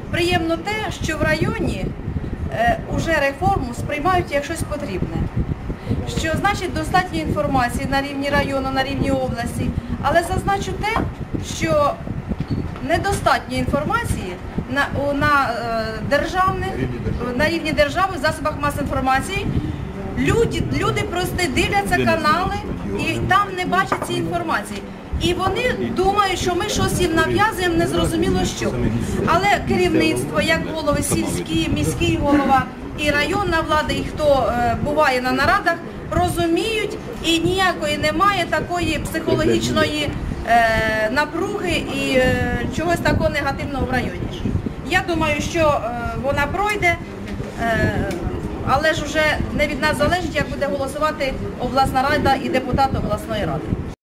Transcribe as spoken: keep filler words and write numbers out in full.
приємно те, що в районі вже реформу сприймають як щось потрібне. Що значить достатньо інформації на рівні району, на рівні області, але зазначу те, що недостатньо інформації на, на, державних, на рівні держави, в засобах масової інформації. Люди, люди просто дивляться канали і там не бачать цієї інформації. І вони думають, що ми щось їм нав'язуємо, незрозуміло що. Але керівництво, як голови сільські, міський голова і районна влада, і хто е, буває на нарадах, розуміють, і ніякої немає такої психологічної е, напруги і е, чогось такого негативного в районі. Я думаю, що е, вона пройде, е, але ж вже не від нас залежить, як буде голосувати обласна рада і депутат обласної ради.